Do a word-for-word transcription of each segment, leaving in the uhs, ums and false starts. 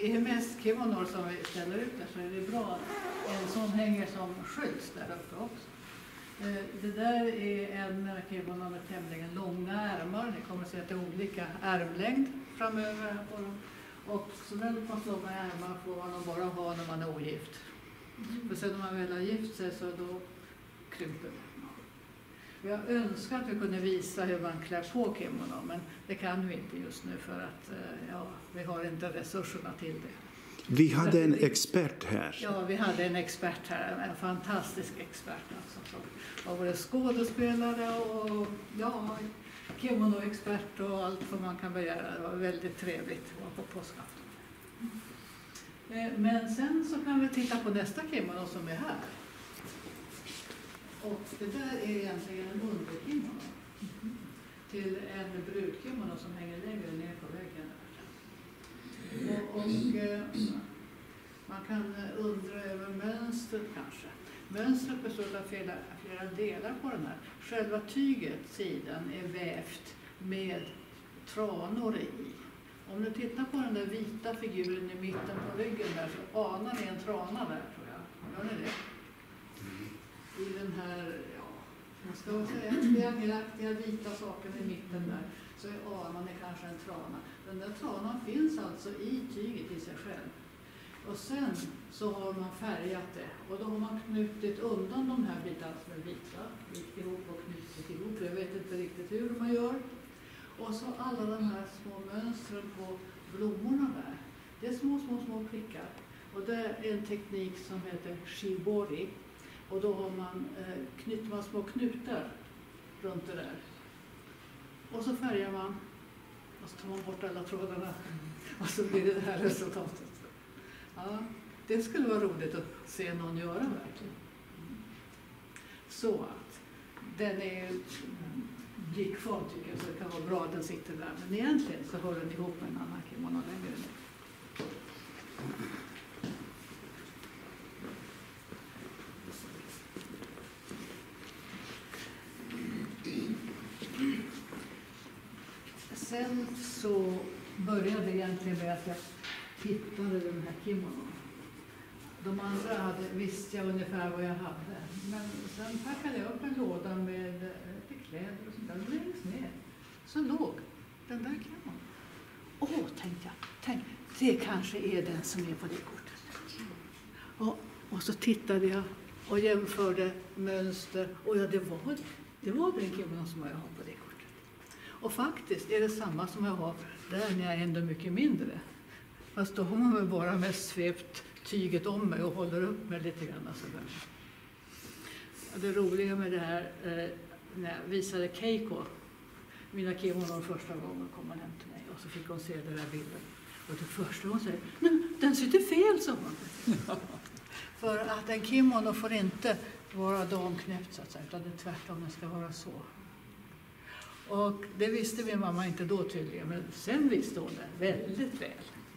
det är mest kimono som vi ställer ut där, så är det bra. En sån hänger som skjuts där uppe också. Det där är en kimono med tämligen långa ärmar. Ni kommer att se att det är olika ärmlängd framöver här på dem. Och så där pass långa ärmar får man bara ha när man är ogift. Mm. För sen när man väl har gift sig så då krymper det. Jag önskar att vi kunde visa hur man klär på kimono, men det kan vi inte just nu för att ja, vi har inte resurserna till det. Vi hade en expert här. Ja, vi hade en expert här, en fantastisk expert alltså, som var både skådespelare och ja, kimono-expert och allt vad man kan begära. Det var väldigt trevligt att vara på påskafton. Men sen så kan vi titta på nästa kimono som är här. Och det där är egentligen en underkimono mm. till en brudkimono som hänger längre ner på väggen. Och, och eh, man kan undra över mönstret kanske. Mönstret består av flera, flera delar på den här. Själva tyget, sidan, är vävt med tranor i. Om du tittar på den där vita figuren i mitten på ryggen där så anar ni en trana där, tror jag. Gör ni det? I den här, ja, man ska säga, triangelaktiga vita saken i mitten där, så anar ni kanske en trana. Den där tranan finns alltså i tyget i sig själv. Och sen så har man färgat det. Och då har man knutit undan de här bitarna som är vita. Vikt ihop och knutit ihop. Jag vet inte riktigt hur man gör. Och så alla de här små mönstren på blommorna där. Det är små, små, små prickar. Och det är en teknik som heter shibori. Och då har man, eh, knyter man små knutar runt det där. Och så färgar man. Och så tar man bort alla trådarna. Och så blir det det här resultatet. Ja, det skulle vara roligt att se någon göra verkligen. Så att den är blickform tycker jag, så det kan vara bra att den sitter där. Men egentligen så hör den ihop med en annan kimono längre ner. Sen så började det egentligen med att jag tittade i den här kimonon. De andra hade, visste jag ungefär vad jag hade. Men sen packade jag upp en låda med lite kläder och sånt där. Längst ner så låg den där kimonon. Åh, tänkte jag. Tänk, det kanske är den som är på det kortet. Och, och så tittade jag och jämförde mönster. Och ja, det var, det var den kimonon som jag har på det kortet. Och faktiskt är det samma som jag har där när jag är ändå mycket mindre. Fast då har man väl bara mest svept tyget om mig och håller upp mig lite grann. Sådär. Det roliga med det här, eh, när jag visade Keiko mina kimonon första gången, kom hon hem till mig och så fick hon se den där bilden. Och det första hon säger, nej, den sitter fel, sa hon. För att en kimono får inte vara damknäppt så att säga, utan det är tvärtom, den ska vara så. Och det visste min mamma inte då tydligen, men sen visste hon det väldigt väl.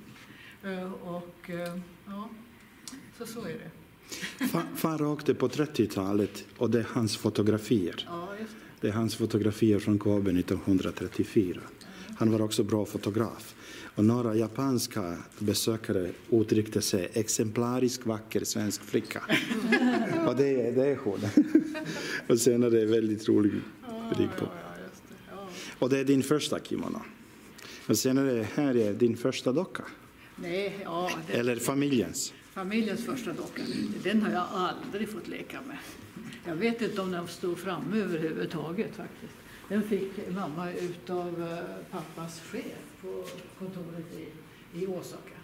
Och ja, så så är det. Far åkte på trettiotalet och det är hans fotografier. Ja, just det. Det är hans fotografier från Kobe nittonhundratrettiofyra. Han var också bra fotograf. Och några japanska besökare uttryckte sig exemplarisk vacker svensk flicka. Och det är, det är hon. Och sen är det väldigt roligt bild på. Och det är din första kimono. Och sen är det här är din första docka. Nej, ja. Det, Eller familjens. Familjens första docka. Den har jag aldrig fått leka med. Jag vet inte om den stod framme överhuvudtaget faktiskt. Den fick mamma utav pappas chef på kontoret i, i Osaka.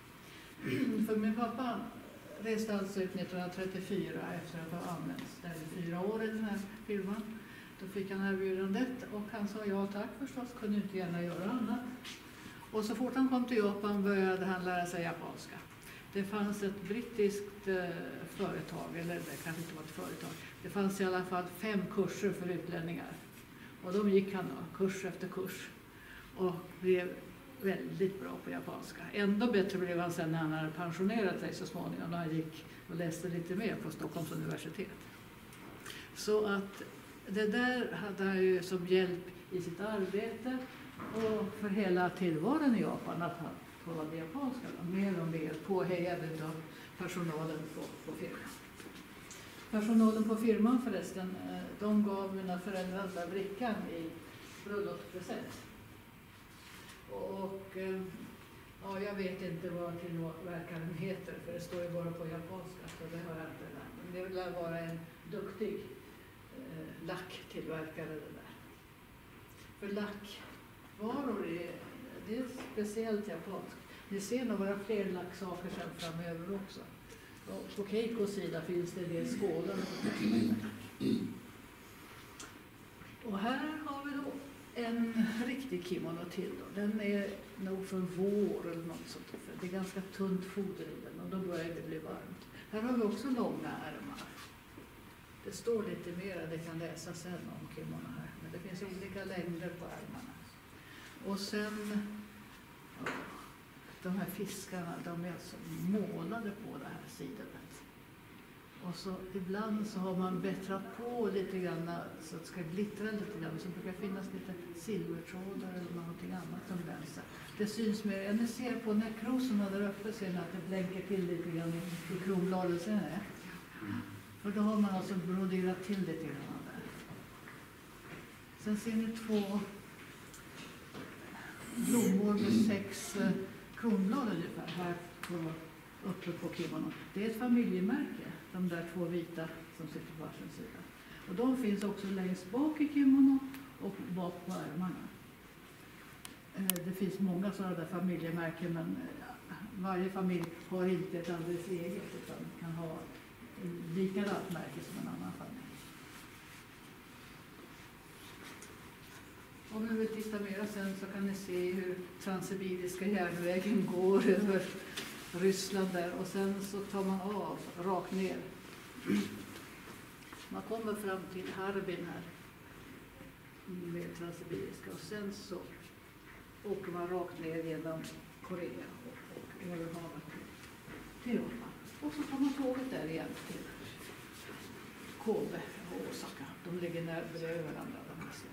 För min pappa reste alltså ut nittonhundratrettiofyra efter att ha använts där i fyra år i den här filmen. Då fick han erbjudandet och han sa ja tack förstås, kunde inte gärna göra annat. Och så fort han kom till Japan började han lära sig japanska. Det fanns ett brittiskt eh, företag, eller det kanske inte var ett företag. Det fanns i alla fall fem kurser för utlänningar. Och de gick han då, kurs efter kurs. Och blev väldigt bra på japanska. Ändå bättre blev han sen när han hade pensionerat sig så småningom. När han gick och läste lite mer på Stockholms universitet. Så att det där hade han ju som hjälp i sitt arbete och för hela tillvaron i Japan att han talade japanska, då, mer och mer påhejade av personalen på, på firman. Personalen på firman förresten, de gav mina föräldrar den där brickan i bröllopspresent. Och ja, jag vet inte vad tillverkaren heter, för det står ju bara på japanska, så det har jag inte lärt. Men det vill vara en duktig eh, lacktillverkare det där. För lackvaror är, det är speciellt japanskt. Ni ser några fler lacksaker sen framöver också. Och på Keikos sida finns det en del skålar. Och här har vi då en riktig kimono till då. Den är nog för vår eller något sånt. Det är ganska tunt foder i den och då börjar det bli varmt. Här har vi också långa ärmar. Det står lite mer, det kan läsa sen om kimono här. Men det finns olika längder på ärmarna. Och sen, ja, de här fiskarna, de är alltså målade på det här sidonet. Och så ibland så har man bättrat på lite grann så att det ska glittra lite grann. Så det brukar finnas lite silvertrådar eller någonting annat som länsar. Det syns mer, ni ser på näckrosorna där uppe ser ni att det blänker till lite grann i, i kronbladet. Ser ni? För då har man alltså broderat till lite grann där. Sen ser ni två blommor med sex eh, kronblad ungefär här på, uppe på kimono. Det är ett familjemärke, de där två vita som sitter på varsin sida. Och de finns också längst bak i kimono och bak på ärmarna. Eh, det finns många sådana där familjemärken, men eh, varje familj har inte ett alldeles eget utan kan ha likadant märke som en annan familj. Om ni vill titta mera sen så kan ni se hur Transsibiriska järnvägen går över Ryssland där och sen så tar man av rakt ner. Man kommer fram till Harbin här med Transsibiriska och sen så åker man rakt ner genom Korea och, och över havet till Japan. Och så tar man tåget där igen till Kobe och Osaka. De ligger närmare varandra, de här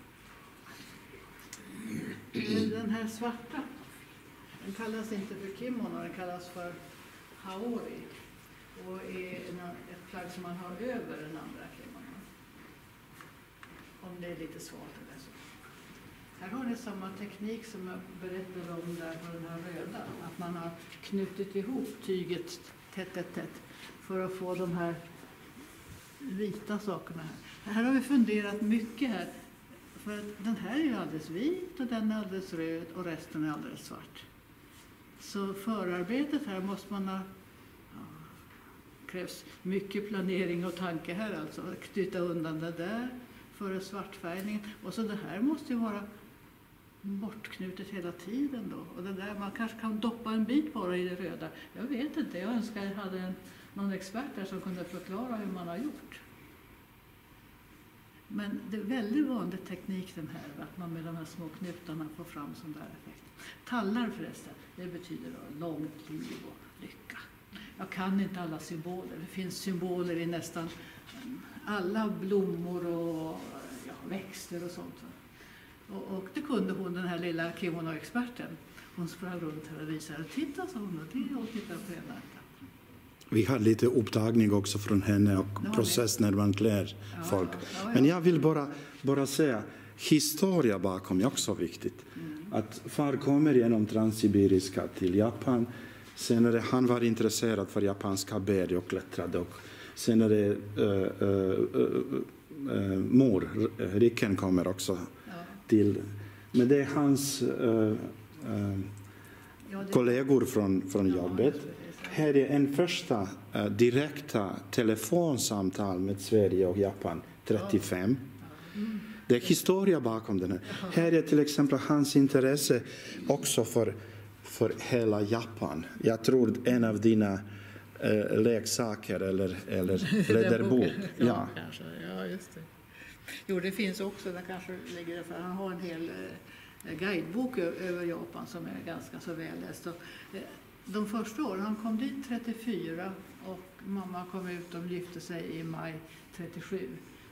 städerna. Den här svarta, den kallas inte för kimono, den kallas för haori. Och är en, ett plagg som man har över den andra kimonon. Om det är lite svårt eller så. Här har ni samma teknik som jag berättade om där på den här röda. Att man har knutit ihop tyget tätt, tätt, tätt för att få de här vita sakerna här. Här har vi funderat mycket här. För att den här är ju alldeles vit och den är alldeles röd och resten är alldeles svart. Så förarbetet här måste man ha, ja, krävs mycket planering och tanke här alltså. Knyta undan det där före svartfärgningen. Och så det här måste ju vara bortknutet hela tiden då. Och det där, man kanske kan doppa en bit bara i det röda. Jag vet inte, jag önskar jag hade en, någon expert där som kunde förklara hur man har gjort. Men det är väldigt vanlig teknik den här, att man med de här små knutarna får fram sån där effekt. Tallar förresten, det betyder då långt liv och lycka. Jag kan inte alla symboler, det finns symboler i nästan alla blommor och ja, växter och sånt. Och, och det kunde hon, den här lilla kimono-experten. Hon sprang runt här och visade, titta sa hon, och det och titta på henne. Vi har lite upptagning också från henne och ja, process när man klär ja, folk. Ja, ja, ja. Men jag vill bara, bara säga, historia bakom är också viktigt. Mm. Att far kommer genom Transsibiriska till Japan. Senare han var intresserad för japanska berg och klättrade. Och senare äh, äh, äh, mor, Riken, kommer också ja. till. Men det är hans äh, äh, ja, det... kollegor från, från ja, jobbet. Här är en första uh, direkta telefonsamtal med Sverige och Japan, trettiofem. Mm. Det är historia bakom den här. Här är till exempel hans intresse också för, för hela Japan. Jag tror en av dina uh, leksaker eller, eller läderbok. ja, ja. Kanske. Ja, just det. Jo, det finns också, där kanske ligger det för han har en hel uh, guidebok över Japan som är ganska så välläst. Och, uh, De första åren, han kom dit trettiofyra och mamma kom ut och gifte sig i maj trettiosju.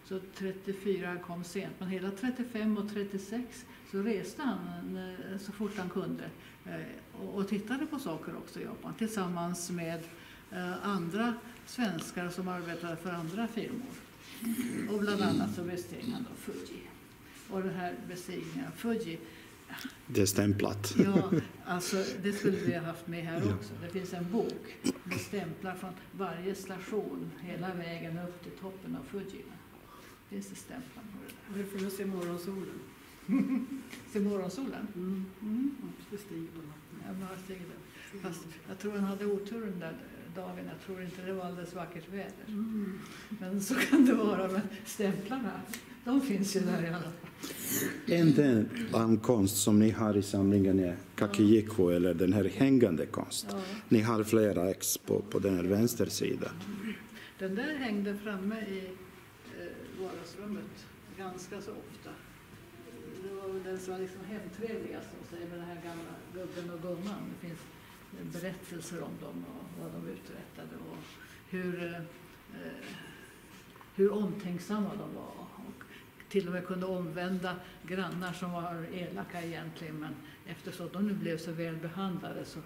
Så trettiofyra kom sent, men hela trettiofem och trettiosex så reste han eh, så fort han kunde eh, och, och tittade på saker också i Japan tillsammans med eh, andra svenskar som arbetade för andra firmor. Och bland annat så besteg han då Fuji. Och den här bestigningen av Fuji, Det är stämplat. ja, alltså det skulle vi ha haft med här också. Det finns en bok med stämplar från varje station hela vägen upp till toppen av Fuji. Finns det stämplar på det där. Det får vi se morgonsolen. Se morgonsolen? Mm. Mm. Det stiger på Ja, bara stiger det. Fast jag tror han hade otur den där dagen. Jag tror inte det var alldeles vackert väder. mm. Men så kan det vara med stämplarna. De finns ju där i alla fall. En del av konst som ni har i samlingen är kakijiko, eller den här hängande konst. Ja. Ni har flera ex på, på den här vänster sida. Den där hängde framme i eh, vardagsrummet ganska så ofta. Det var väl den som var liksom hemtrevligast, så säger med den här gamla gubben och gumman. Det finns berättelser om dem och vad de uträttade och hur, eh, hur omtänksamma de var. Och till och med kunde omvända grannar som var elaka egentligen, men eftersom de nu blev så väl behandlade så,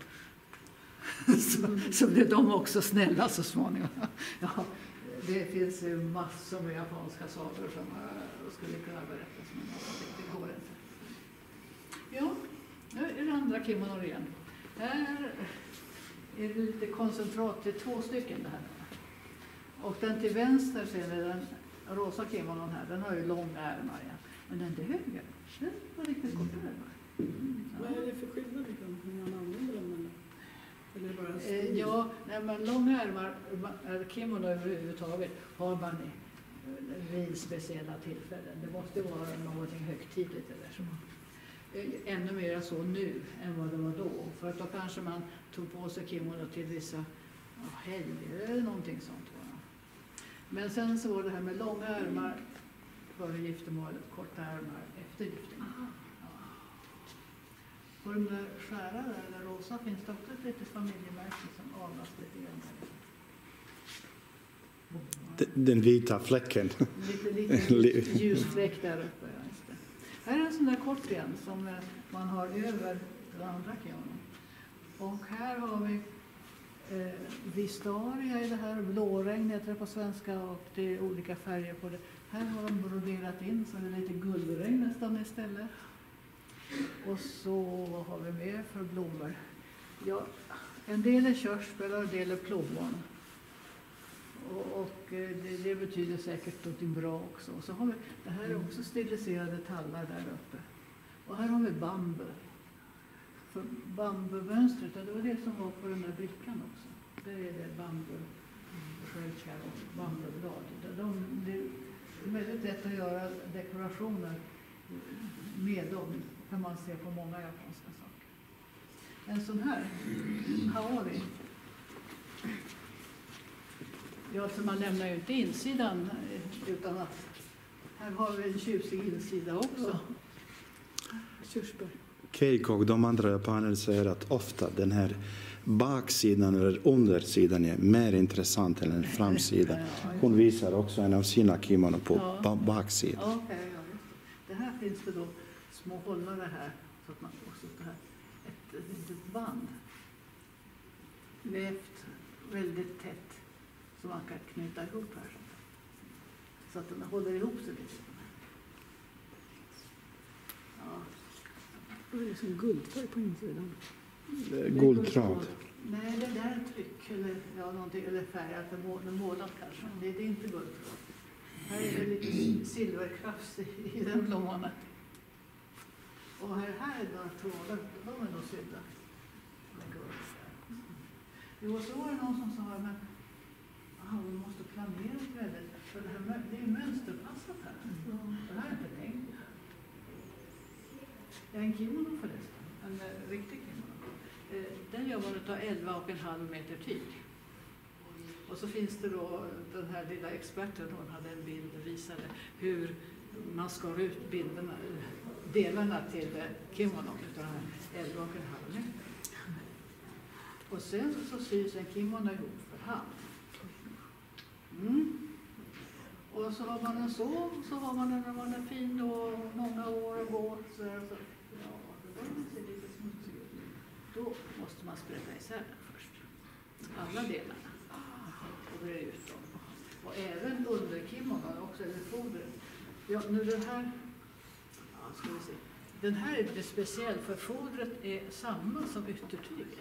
så, så blev de också snälla så småningom. Ja, det finns ju massor med japanska sagor som uh, skulle kunna berättas, men det, det går inte. Ja, nu är det andra kimonon igen. Här är det lite koncentrat till två stycken det här. Och den till vänster ser ni den rosa kimonon här, den har ju långa ärmar igen. Men den till höger, den har riktigt korta ärmar. Mm. Ja. Vad är det för skillnad liksom, hur man använder den? Eller bara en eh, ja, nej, men långa ärmar, kimono överhuvudtaget har man vid speciella tillfällen. Det måste vara någonting högtidligt eller så. Ännu mer så nu än vad det var då. För att då kanske man tog på sig kimono till vissa oh, helger eller någonting sånt. Va? Men sen så var det här med långa ärmar före giftermålet, korta ärmar efter giftermålet. Ja. På den där skära där, eller rosa, finns det också ett litet familjemärke som avlas lite grann. Den, den vita fläcken. Lite, lite ljusfläck där uppe. Ja, just det. Här är en sån där kort igen som man har över den andra kimonon. Och här har vi eh, Vistaria i det här, blåregn heter det på svenska, och det är olika färger på det. Här har de broderat in så det är lite guldregn nästan istället. Och så, vad har vi mer för blommor? Ja, en del är körsbär och en del är plommon. Och, och det, det betyder säkert någonting bra också. Och så har vi, det här är också stiliserade tallar där uppe. Och här har vi bambu. För bambumönstret, det var det som var på den där brickan också. Där är det bambu, skölkar och bambublad. De, det är väldigt lätt att göra dekorationer med dem, kan man se på många japanska saker. En sån här, haori. Ja, så man lämnar ju inte insidan utan att här har vi en tjusig insida också. körsbär. Keiko och de andra japaner säger att ofta den här baksidan eller undersidan är mer intressant än framsidan. Hon visar också en av sina kimono på ja. baksidan. Okay, ja. Det här finns det då små hållare här så att man får så här ett litet band vävt väldigt tätt som man kan knyta ihop här så att den håller ihop sig lite. Ja. Det är som guldfärg på insidan. Guldtråd. Nej, det där är tryck eller, ja, någonting, eller färgat, eller målat kanske. Det, det är inte guldtråd. Här är det lite silverkrafts i, i den blomman. Och här, här är några trådar, de är nog sydda. Jo, så var det någon som sa, men aha, vi måste planera väldigt, för det, här, det är mönsterpassat här. Mm. Det här är inte tänkt. Jag är en kimono förresten, en uh, riktig kimono. Uh, den gör man utav elva och en halv meter tyg. Och så finns det då den här lilla experten, hon hade en bild och visade hur man skar ut bilderna, delarna till kimonon utav den här elva och en halv meter. Och sen så sys en kimono ihop för hand. Mm. Och så har man en son, så har man en när man är fin och många år och går. Så, så, ja, det börjar se lite smutsigt ut. Då måste man sprätta isär den först. Alla delarna. Och bre ut dem. Och även underkimonon också, eller fodret. Ja, nu den här, ja, ska vi se. Den här är lite speciell för fodret är samma som yttertyget.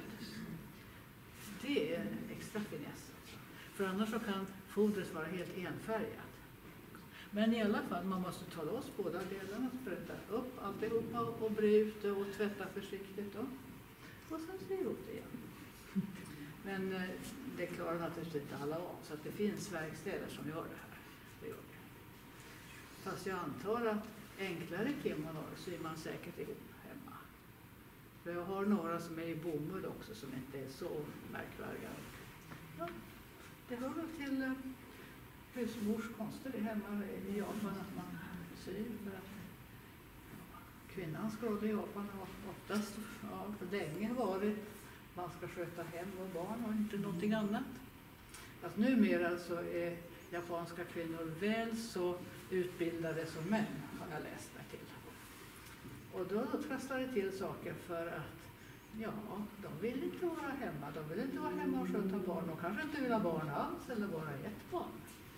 Det är extra finess. För annars så kan fodret vara helt enfärgat. Men i alla fall, man måste ta loss båda delarna, sprätta upp alltihopa och bre ut det och tvätta försiktigt då. Och sen sy ihop det igen. Men eh, det klarar naturligtvis inte alla av, så att det finns verkstäder som gör det här. Det gör det. Fast jag antar att enklare kimono syr man säkert ihop hemma. För jag har några som är i bomull också som inte är så märkvärdiga. Ja, det hör väl till eh, husmors konster det hemma i Japan att man syr. För att kvinnans roll i Japan har oftast ja, för länge varit man ska sköta hem och barn och inte någonting annat. Att numera så är japanska kvinnor väl så utbildade som män, har jag läst mig till. Och då trasslar det till saker för att ja, de vill inte vara hemma. De vill inte vara hemma och sköta barn. De kanske inte vill ha barn alls eller bara ett barn.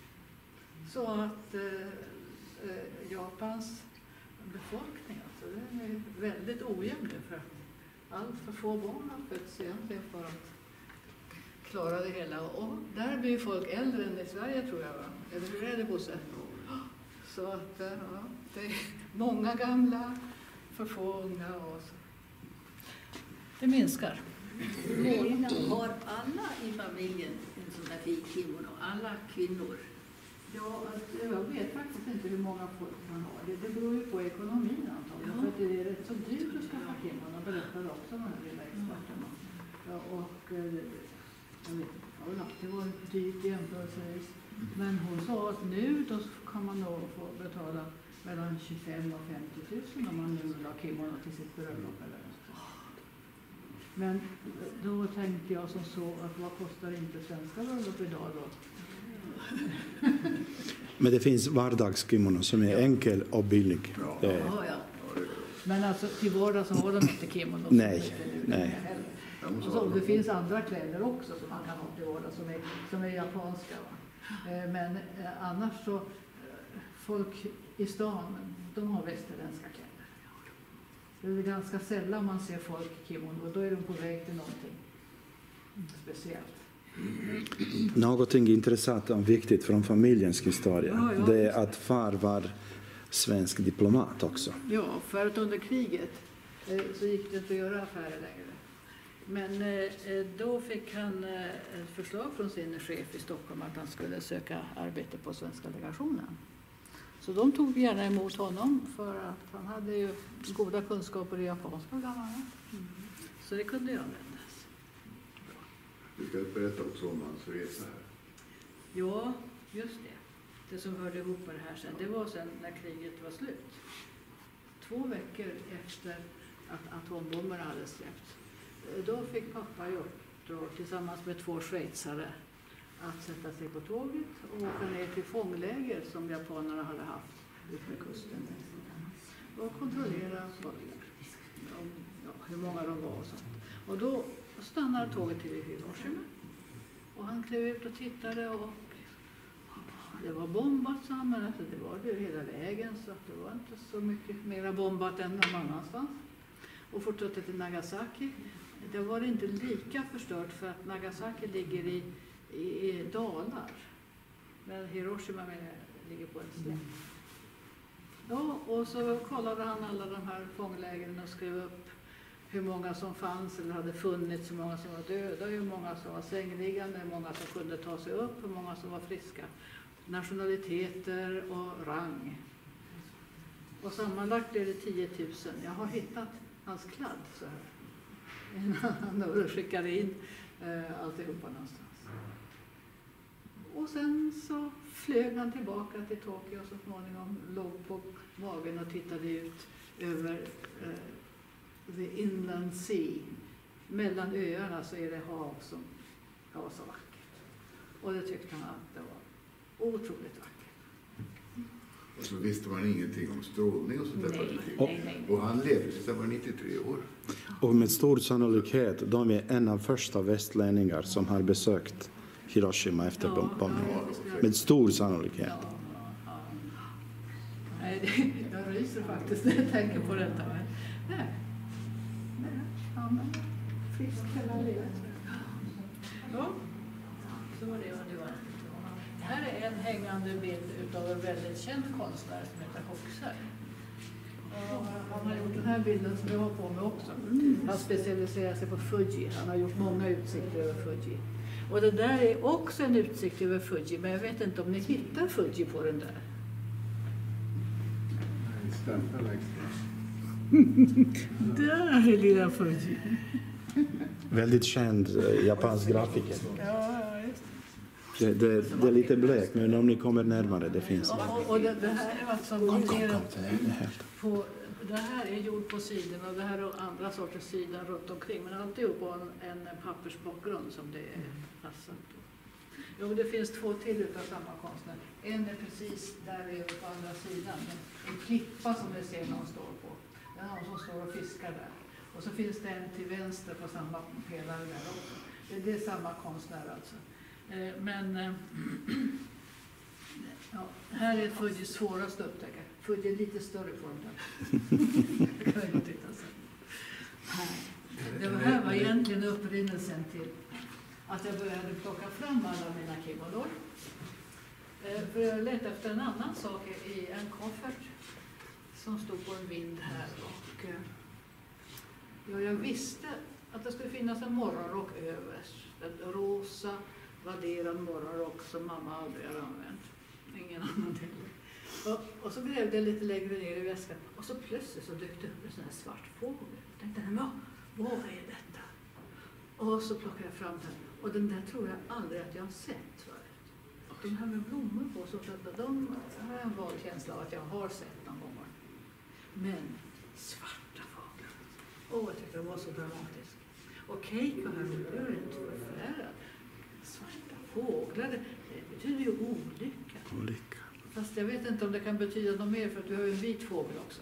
Så att eh, eh, Japans befolkning, alltså, den är väldigt ojämn nu för att allt för få barn har fötts egentligen för att klara det hela. Och där blir folk äldre än i Sverige tror jag, va? Eller hur är det, Bosse? Så att ja, det är många gamla, för få unga och så. Det minskar. Har alla i familjen en sån där fin kimono? Alla kvinnor? Ja, alltså, jag vet faktiskt inte hur många folk man har. Det, det beror ju på ekonomin antagligen. Ja. För att det är rätt så dyrt att skaffa kimono, berättar också den här lilla experten. Ja, och eh, jag vet inte, det har väl alltid varit dyrt jämförelsevis. Men hon sa att nu då kan man nog få betala mellan tjugofem och femtio tusen om man nu vill ha kimono till sitt bröllop eller något. Men då tänkte jag som så att vad kostar inte svenska bröllop idag då? Men det finns vardagskimono som är enkel och billig. Det är, Ja, ja. Men alltså till vardags så har de inte kimono. Nej, nej. Och så, det finns andra kläder också som man kan ha till vardags som är, som är japanska. Va? Eh, Men eh, annars så, eh, folk i stan, de har västerländska kläder. Det är ganska sällan man ser folk i kimono och då är de på väg till någonting speciellt. Någonting intressant och viktigt från familjens historia, Ja, ja. det är att far var svensk diplomat också. Ja, för att under kriget eh, så gick det inte att göra affärer längre. Men eh, då fick han eh, ett förslag från sin chef i Stockholm att han skulle söka arbete på svenska legationen. Så de tog gärna emot honom för att han hade ju goda kunskaper i japanska bland annat. Mm. Så det kunde ju användas. Du ska berätta också om hans resa här. Ja, just det. Det som hörde ihop med det här sen, det var sen när kriget var slut. Två veckor efter att atombomberna hade släppts. Då fick pappa i uppdrag tillsammans med två schweizare att sätta sig på tåget och åka ner till fångläger som japanerna hade haft ut med kusten. Och kontrollera ja, hur många de var och sånt. Och då stannade tåget till Hiroshima. Och han klev ut och tittade och det var bombat, sa han, men alltså det var det hela vägen så att det var inte så mycket mera bombat än någon annanstans. Och fortsatte till Nagasaki. Det var inte lika förstört för att Nagasaki ligger i, i, i dalar. Men Hiroshima ligger på en slätt. Ja, och så kollade han alla de här fånglägren och skrev upp hur många som fanns eller hade funnits, hur många som var döda, hur många som var sängliggande, hur många som kunde ta sig upp, hur många som var friska. Nationaliteter och rang. Och sammanlagt är det tio tusen. Jag har hittat hans kladd så här. Innan han skickade in eh, alltihopa någonstans. Och sen så flög han tillbaka till Tokyo och så småningom låg på magen och tittade ut över eh, the inland sea. Mellan öarna så är det hav som var så vackert. Och det tyckte han att det var otroligt vackert. Och så visste man ingenting om strålning och sånt där. Nej, Och, nej, nej. och han levde tills han var nittiotre år. Och med stor sannolikhet, de är en av första västlänningar som har besökt Hiroshima efter Ja, bombningen. ja, Med stor sannolikhet. Ja, ja. Nej, det, jag ryser faktiskt när jag tänker på detta. Men, nej. Nej, ja, men frisk hela livet. Ja, så var det vad det var. Här är en hängande bild utav en väldigt känd konstnär som heter Hoxha. Och han har gjort den här bilden som jag har på mig också. Han specialiserar sig på Fuji. Han har gjort många utsikter över Fuji. Och det där är också en utsikt över Fuji, men jag vet inte om ni hittar Fuji på den där. Nej, stämplar längst Där är lilla Fuji. Väldigt känd eh, japansk grafiker. Ja, just Det, det, det är lite blekt, men om ni kommer närmare, det finns. Och, och, och det, det här är alltså Kom, kom, kom. baserat Det är helt. på, det här är gjort på sidan och det här är andra sorters sidan runt omkring, men alltid på en, en pappersbakgrund som det är passat på. Jo, det finns två till utav samma konstnär. En är precis där över på andra sidan, en klippa som ni ser någon står på. Det är någon som står och fiskar där. Och så finns det en till vänster på samma pelare där också. Det, det är samma konstnär alltså. Eh, men eh, ja, här är Fuji svårast att upptäcka. Fuji är lite större form där. Det kan jag titta sen. Det var här var egentligen upprinnelsen till att jag började plocka fram alla mina kimonos. Eh, för jag letade efter en annan sak i en koffert som stod på en vind här. Och, eh, ja, jag visste att det skulle finnas en morgonrock överst. En rosa vadderad morgonrock som mamma aldrig har använt. Ingen annan heller. Och, och så grävde jag lite längre ner i väskan och så plötsligt så dök det upp en sån här svart fågel. Jag tänkte, vad, vad är detta? Och så plockade jag fram den. Och den där tror jag aldrig att jag har sett förut. De här med blommor på, så att de har jag en vag känsla av att jag har sett någon gång. Men svarta fåglar. Åh, jag tyckte det var så dramatiskt. Och Keiko här, hon blev inte förfärad. Svarta fåglar, det, det betyder ju olycka. Olycka. Fast jag vet inte om det kan betyda något mer för att du har ju en vit fågel också.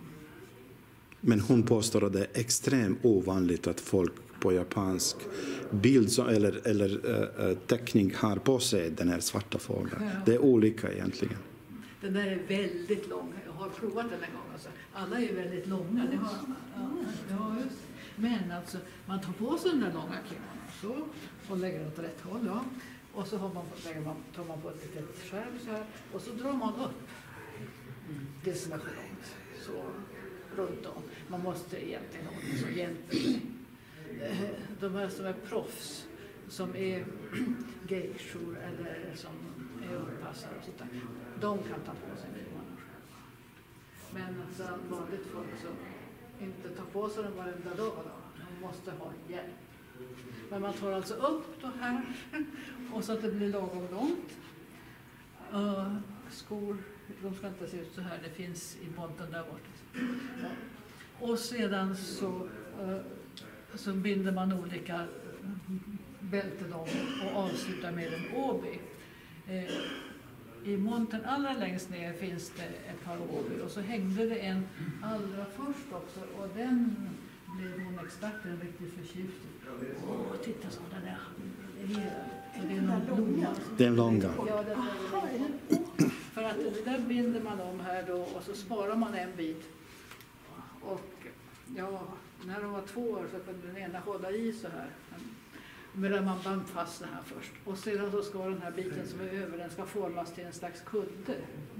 Men hon påstår att det är extremt ovanligt att folk på japansk bild som, eller, eller äh, teckning har på sig den här svarta fågeln. Ja. Det är olika egentligen. Den där är väldigt lång. Jag har provat den en gång. Alltså. Alla är väldigt långa. Det har, ja, ja, just. Men alltså, man tar på sig den där långa kimonon så, och lägger åt rätt håll. Ja. Och så har man, lägger man, tar man på ett litet skärm så här, och så drar man upp det som är för långt. Så runt om. Man måste egentligen ha någon som hjälper sig. De här som är proffs, som är geishor eller som är upppassare och sånt där, de kan ta på sig kimonon själva. Men alltså, vanligt folk som inte tar på sig den varenda dag, de måste ha hjälp. Men man tar alltså upp det här och så att det blir lagom långt. Uh, skor, de ska inte se ut så här, det finns i botten där borta. Ja. Och sedan så, uh, så binder man olika bälten om och avslutar med en obi. Uh, I montern allra längst ner finns det ett par obi och så hängde det en allra först också och den blev hon experten riktigt förtjust i. Åh, titta så den är. Det är någon blomma. Det är en långa. Ja, den är för att det där binder man om här då och så sparar man en bit. Och ja, när de var två år så kunde den ena hålla i så här. Medan man band fast den här först. Och sedan så ska den här biten som är över, den ska formas till en slags kudde.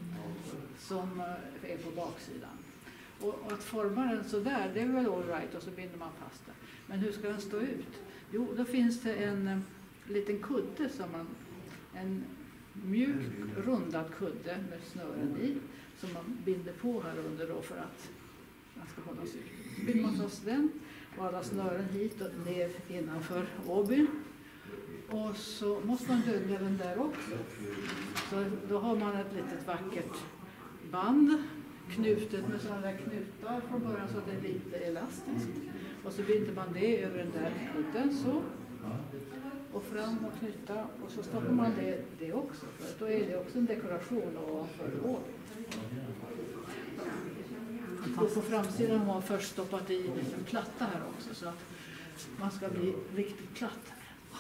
Som är på baksidan. Och att forma den så där, det är väl all right och så binder man fast den. Men hur ska den stå ut? Jo, då finns det en, en liten kudde som man, en mjuk rundad kudde med snören i som man binder på här under då för att den ska hålla sig ut. Så binder man fast den och alla snören hit och ner innanför obyn. Och så måste man dölja den där också. Så då har man ett litet vackert band knutet med sådana där knutar från början så att det är lite elastiskt. Och så binder man det över den där kudden så. Och fram och knyta och så stoppar man det, det också. För då är det också en dekoration ovanför obyn. Och på framsidan har man först stoppat i en platta här också så att man ska bli riktigt platt här.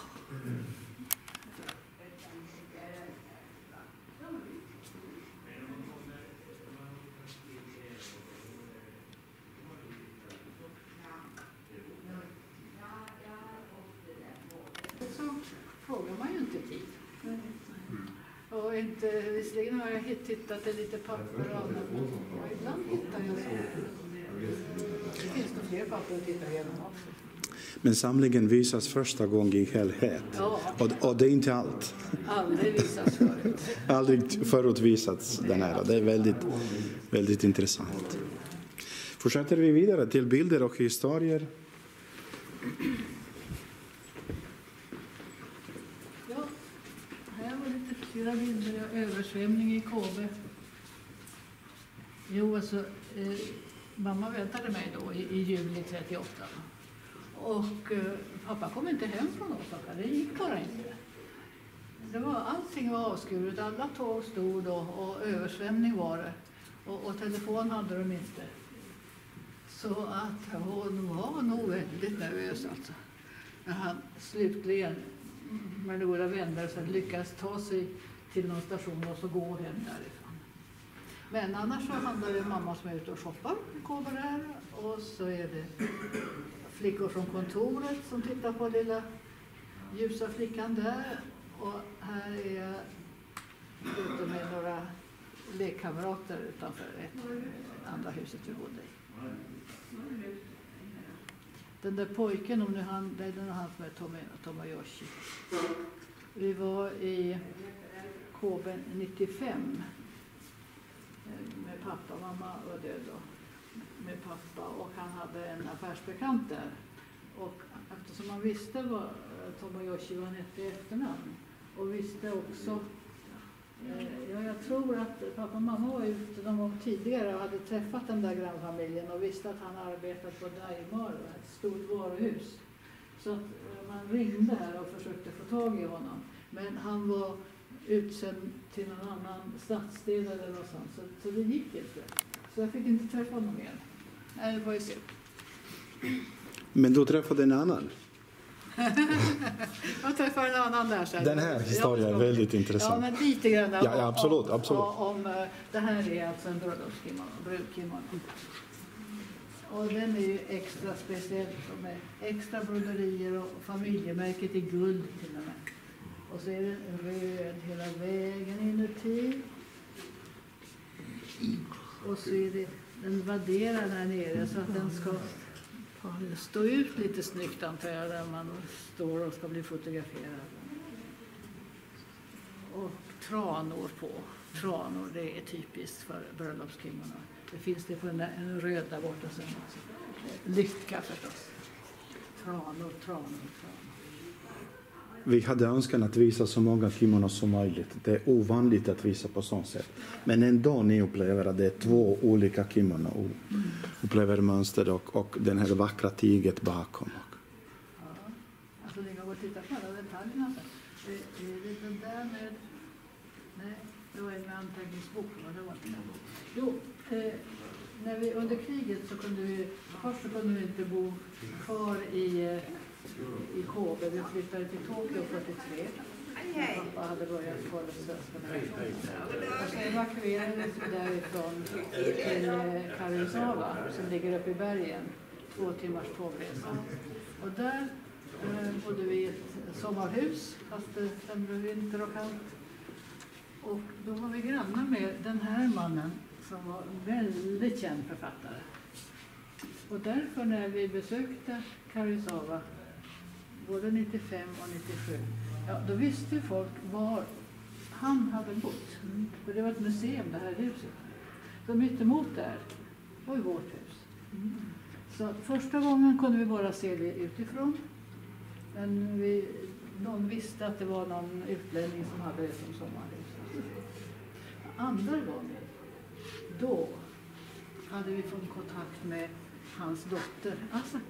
Så frågar man ju inte tid. Och inte, visserligen har jag tittat i lite papper och annat, men ibland hittar jag så. Det finns det fler papper att titta igenom också. Men samlingen visas första gången i helhet. Ja. Och, och det är inte allt. Aldrig visats förut. Aldrig förut visats den här. Det är väldigt, väldigt intressant. Fortsätter vi vidare till bilder och historier. Ja, här var lite flera bilder av översvämning i Kåbe. Jo, alltså, eh, mamma väntade mig då i, i juli trettioåtta. Och eh, pappa kom inte hem från Osaka, det gick bara inte. Det var, allting var avskuret, alla tåg stod och, och översvämning var det. Och, och telefon hade de inte. Så att hon var nog väldigt nervös alltså. När han slutligen med några vänner så lyckades ta sig till någon station och så gå hem därifrån. Men annars så handlar det om mamma som är ute och shoppar, kommer där. Och så är det flickor från kontoret som tittar på lilla ljusa flickan där. Och här är jag ute med några lekkamrater utanför ett andra huset vi bodde i. Den där pojken, om nu han, det är den han som är Tomoyoshi. Vi var i Kåben nittiofem med pappa, mamma var död då. Med pappa och han hade en affärsbekant där. Och eftersom man visste vad Tomoyoshi var hette i efternamn och visste också, ja, jag tror att pappa och mamma var ute någon gång tidigare och hade träffat den där grannfamiljen och visste att han arbetat på Daimar, ett stort varuhus. Så att man ringde här och försökte få tag i honom. Men han var utsänd till någon annan stadsdel eller någonstans, så, så det gick inte. Så jag fick inte träffa honom igen. Nej, det var ju synd. Men du träffade en annan. Jag träffade en annan där sen. Den här historien är väldigt intressant. Ja, men lite grann. Ja, ja, absolut, om, absolut. Om, om, det här är alltså en bröllopskimono, brudkimono. Och den är ju extra speciell med extra broderier och familjemärket i guld till och med. Och så är den röd hela vägen inuti. Och så är det, den vadderar där nere så att den ska stå ut lite snyggt antar jag där man står och ska bli fotograferad. Och tranor på. Tranor, det är typiskt för bröllopskimono. Det finns det på den där, en röd där borta sen också. Lycka förstås. Tranor, tranor, tranor. Vi hade önskan att visa så många kimonos som möjligt. Det är ovanligt att visa på sånt sätt. Men ändå ni upplever att det är två olika kimono. Och mm. upplever mönster och, och den här vackra tyget bakom. Ja, alltså ni kan gå och titta på alla detaljerna. Det är den där med... Nej, det var en anteckningsbok. Det var inte jo, eh, när vi, under kriget så kunde vi... Först så kunde vi inte bo kvar i... Eh, i Kåbe. Vi flyttade till Tokyo fyrtiotre. Pappa hade börjat på den svenska nationen. Och så evakuerades vi därifrån till Karisawa som ligger uppe i bergen. Två timmars tågresa. Och där eh, bodde vi i ett sommarhus fast det blev vinter och kallt. Och då var vi grannar med den här mannen som var väldigt känd författare. Och därför när vi besökte Karisawa både nittiofem och nittiosju, ja, då visste folk var han hade bott. Mm. För det var ett museum, det här huset. Så mitt emot där var ju vårt hus. Mm. Så första gången kunde vi bara se det utifrån. Men vi, någon visste att det var någon utlänning som hade det som sommarhus. Andra gången, då hade vi fått kontakt med hans dotter Asako.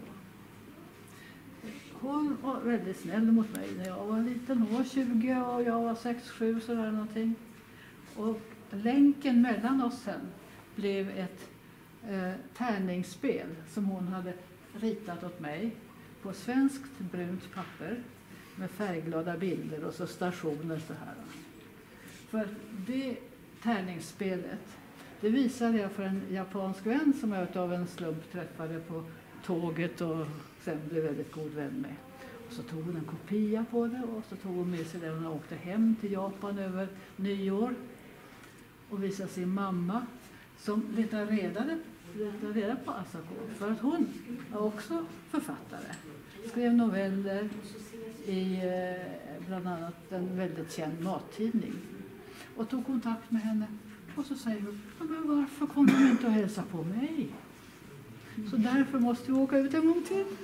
Hon var väldigt snäll mot mig när jag var liten. Hon var tjugo och jag var sex sju sådär någonting. Och länken mellan oss sen blev ett eh, tärningsspel som hon hade ritat åt mig på svenskt brunt papper med färgglada bilder och så stationer så här. För det tärningsspelet, det visade jag för en japansk vän som jag av en slump träffade på tåget och sen blev väldigt god vän med. Och så tog hon en kopia på det och så tog hon med sig det och hon åkte hem till Japan över nyår och visade sin mamma som letade reda, letade reda på Asako för att hon var också författare. Skrev noveller i bland annat en väldigt känd mattidning och tog kontakt med henne och så säger hon, men varför kommer du inte att hälsa på mig? Så därför måste vi åka ut en gång till.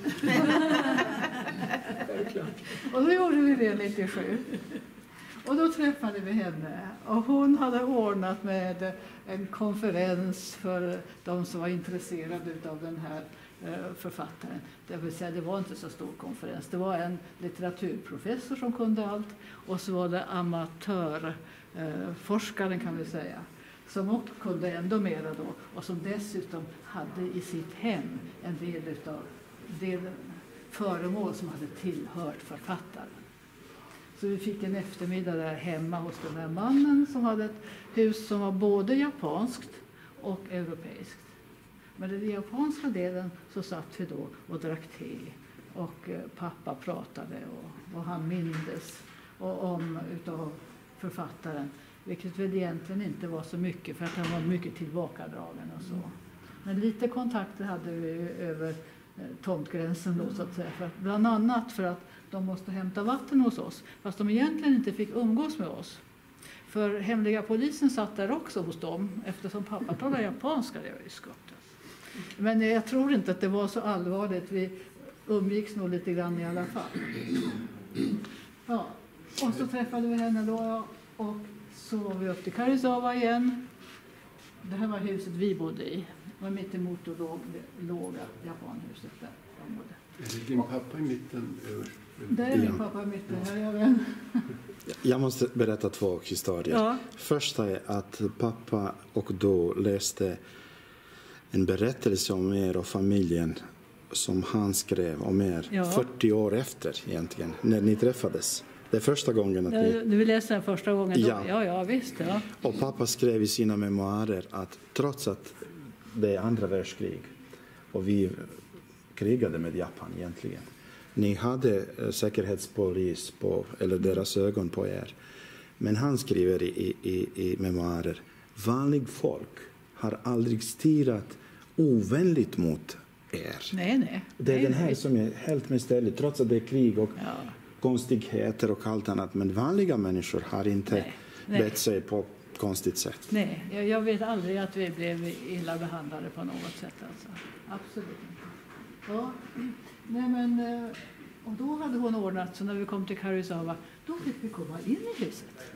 Och då gjorde vi det nittiosju. Och då träffade vi henne och hon hade ordnat med en konferens för de som var intresserade av den här författaren. Det vill säga, det var inte så stor konferens. Det var en litteraturprofessor som kunde allt och så var det amatörforskaren kan vi säga som också kunde ändå mera då och som dessutom hade i sitt hem en del av del föremål som hade tillhört författaren. Så vi fick en eftermiddag där hemma hos den här mannen som hade ett hus som var både japanskt och europeiskt. Men i den japanska delen så satt vi då och drack te och pappa pratade och vad han mindes och om utav författaren. Vilket väl egentligen inte var så mycket för att han var mycket tillbakadragen och så. Men lite kontakter hade vi över tomtgränsen då så att säga. För att, bland annat för att de måste hämta vatten hos oss. Fast de egentligen inte fick umgås med oss. För hemliga polisen satt där också hos dem. Eftersom pappa talade japanska, det var ju skott. Men jag tror inte att det var så allvarligt. Vi umgicks nog lite grann i alla fall. Ja. Och så träffade vi henne då och så var vi upp till Karizawa igen. Det här var huset vi bodde i. Det var mitt emot och låg, låga japanhuset där. Är det din pappa i mitten? Där är min pappa i mitten, här är jag vän. Jag måste berätta två historier. Ja. Första är att pappa och då läste en berättelse om er och familjen som han skrev om er Ja. fyrtio år efter egentligen, när ni träffades. Det är första gången att ni... Du vill läsa den första gången då? Ja. Ja, ja, visst. Ja. Och pappa skrev i sina memoarer att trots att det är andra världskrig och vi krigade med Japan egentligen. Ni hade säkerhetspolis på, eller deras ögon på er. Men han skriver i, i, i memoarer, vanlig folk har aldrig stirrat ovänligt mot er. Nej, nej. Det är nej, den här nej. som är helt med stället, trots att det är krig och Ja. konstigheter och allt annat. Men vanliga människor har inte Nej, nej. bett sig på konstigt sätt. Nej, jag, jag vet aldrig att vi blev illa behandlade på något sätt. Alltså. Absolut inte. Ja. Nej, men, eh, och då hade hon ordnat så när vi kom till Karizawa, då fick vi komma in i huset.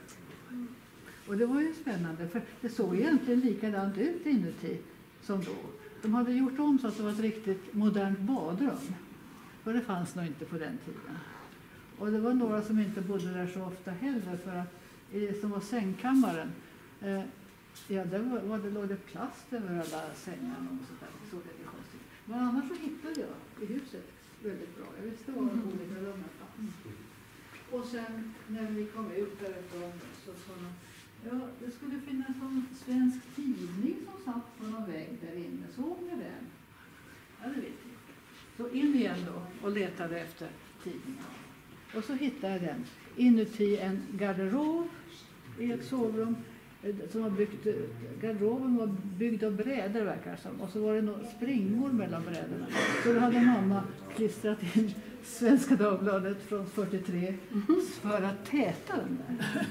Och det var ju spännande, för det såg egentligen likadant ut inuti som då. De hade gjort om så att det var ett riktigt modernt badrum. För det fanns nog inte på den tiden. Och det var några som inte bodde där så ofta heller, för att i det som var sängkammaren, eh, ja, där var, var det, låg det plast över alla sängarna och så där. Det såg lite konstigt. Men annars så hittade jag i huset väldigt bra. Jag visste vad de olika rummen fanns. Och sen när vi kom ut därifrån så sa de, ja, det skulle finnas en svensk tidning som satt på någon vägg där inne. Såg ni den? Ja, det vet jag. Så in igen då och letade efter tidningen. Och så hittade jag den inuti en garderob i ett sovrum. Som var byggt, garderoben var byggd av brädor verkar som. Och så var det några springor mellan brädorna. Så då hade mamma klistrat in Svenska Dagbladet från fyrtiotre för att täta den där.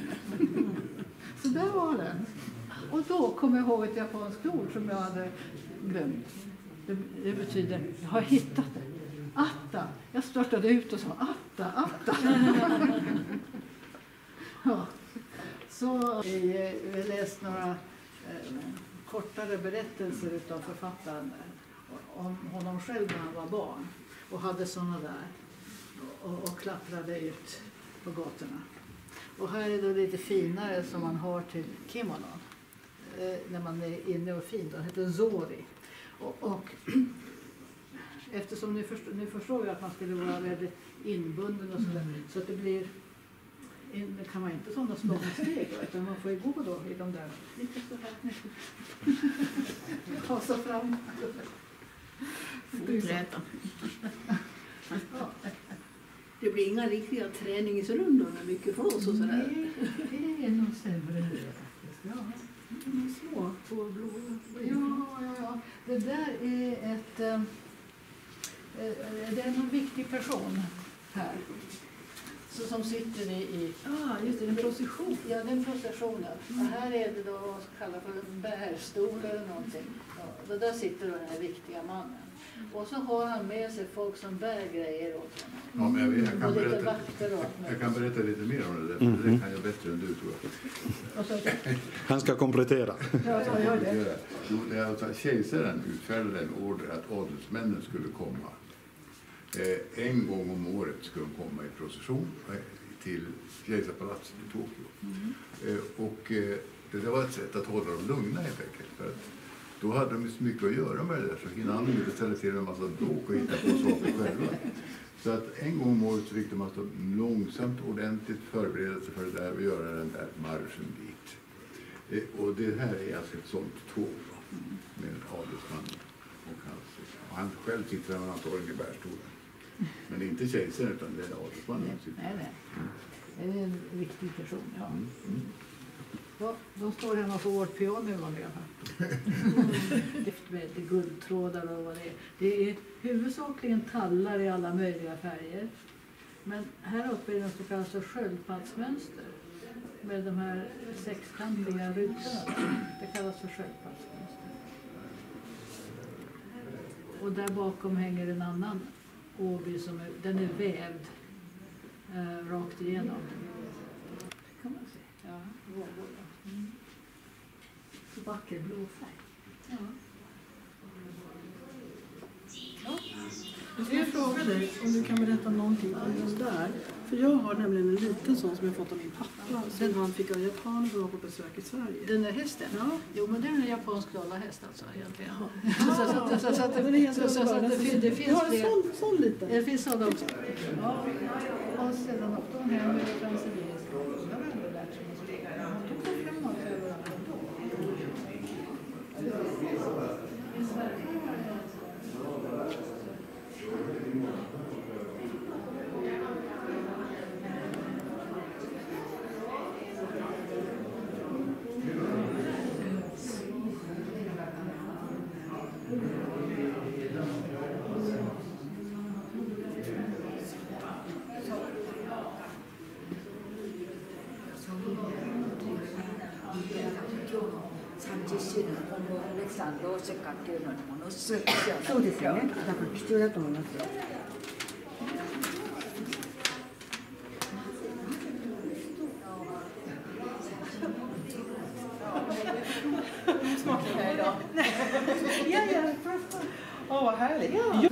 Så där var den. Och då kom jag ihåg ett japanskt ord som jag hade glömt. Det, det betyder, jag har hittat det. Atta. Jag störtade ut och sa atta, atta. Ja. Så vi, vi läste några eh, kortare berättelser av författaren om honom själv när han var barn. Och hade sådana där. Och, och klapprade ut på gatorna. Och här är det lite finare som man har till kimonon. eh, när man är inne och fin. Den heter Zori. Och, och eftersom ni förstår, ni förstår ju att man skulle vara väldigt inbunden och sådär. Mm. Så att det blir, det kan man inte sådana små steg, utan man får ju gå då i de där. Lite så här. Ta sig fram. Foträta. Det blir inga riktiga träningsrundor med mycket flås och sådär. Nej, det är nog sämre nu faktiskt. Ja. De är små på blå. Ja, ja, ja. Det där är ett... Eh, det är en viktig person här. Så som sitter i... i Ah, just det, en procession. Ja, den processionen. Mm. Och här är det då vad som kallas för en bärstol eller någonting. Ja, där sitter då den här viktiga mannen. Och så har han med sig folk som bär grejer åt honom. Ja, men jag, vet, jag, kan och lite berätta, vakter och jag kan berätta lite mer om det där, för Mm. det kan jag bättre än du, tror jag. och så, Han ska komplettera. ja, så gör det. Jo, det är alltså kejsaren utfärdade en order att adelsmännen skulle komma. Eh, en gång om året skulle de komma i procession eh, till kejsarpalatset i Tokyo. Mm. Eh, och eh, det där var ett sätt att hålla dem lugna helt enkelt. För att då hade de så mycket att göra med det där, så innan de ville ställa till en massa bråk och hitta på saker själva. Så att en gång om året så fick de alltså långsamt ordentligt förbereda sig för det där och göra den där marschen dit. Eh, och det här är alltså ett sånt tåg va, med en adelsman. Och, hans, och han själv sitter där antagligen i bärstolen. Men det är inte kejsaren utan det är adelsmannen som sitter. Nej, nej. Det är en viktig person, ja. Mm. Mm. Ja, de står hemma på vårt piano i vanliga fall. Med guldtrådar och vad det är. Det är huvudsakligen tallar i alla möjliga färger. Men här uppe är det så kallas för sköldpaddsmönster. Med de här sexkantiga rutorna. Det kallas för sköldpaddsmönster. Och där bakom hänger en annan åby som är, den är vävd eh, rakt igenom. Det kan man se. Ja, vågor. Mm. Så vacker blå färg. Ja. Ja. Jag skulle fråga dig om du kan berätta någonting om just där. För jag har nämligen en liten sån som jag fått av min pappa. Sen han fick av japaner som var på besök i Sverige. Den där hästen? Ja. Jo, men det är en japansk dollarhäst alltså egentligen. Ah, så, så, så, så, att det, den är helt så, så, så att det, fin- det finns jag har en fler. sån, sån liten. Det finns sådana också. Ja. Och sedan upp de hem med fransiliska. Jag har ändå lärt sig att spela. Man tog dem fem år överallt ändå. そうですよね。だから貴重だと思いますよ。 いやいや、åh vad härligt. Ja.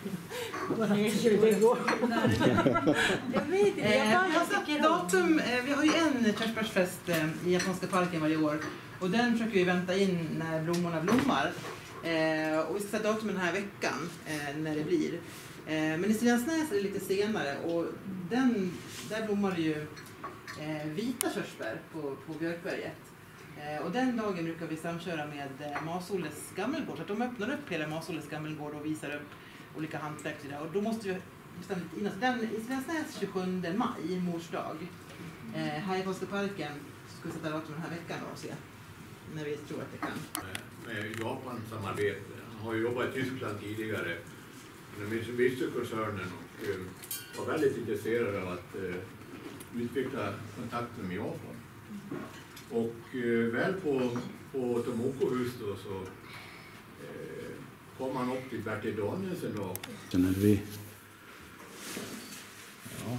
Jag vet inte, jag Eh, bara jag har satt datum, eh, vi har ju en körsbärsfest eh, i Japanska parken varje år och den försöker vi vänta in när blommorna blommar. Eh, och vi ska sätta datum den här veckan eh, när det blir. Eh, men i Siljansnäs är det lite senare och den, där blommar det ju eh, vita körsbär på, på Björkberget. Eh, och den dagen brukar vi samköra med eh, Masoles gammelgård. Så att de öppnar upp hela Masoles gammelgård och visar upp olika hantverk och, och då måste vi bestämma lite innan. Så den, i Siljansnäs tjugosjunde maj, mors dag, eh, här i Japanska parken så ska vi sätta datum den här veckan och se när vi tror att det kan. Med Japan-samarbete. Han har ju jobbat i Tyskland tidigare med Mitsubishi-koncernen och eh, var väldigt intresserad av att eh, utveckla kontakter med Japan. Och eh, väl på, på Tomoko-hus då så eh, kom han upp till Bertil Danielsen då. Den är vi. Ja.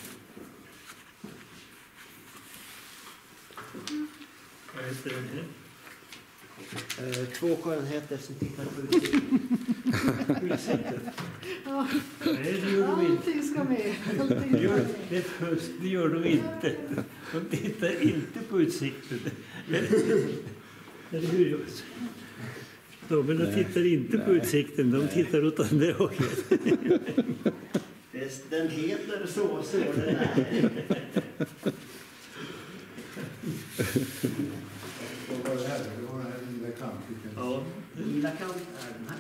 Vad heter det? Eh, två skönheter som tittar på utsikten. Ja. Nej, det gör de inte. Allting ska med. Allting Det ska gör, med. det, först, det gör de inte. De tittar inte på utsikten. Eller hur? Damerna tittar inte på utsikten, de tittar åt andra hållet. Den heter så, så den är. Vad var det här? Det var den här lilla kanten. Ja, den lilla kanten är den här.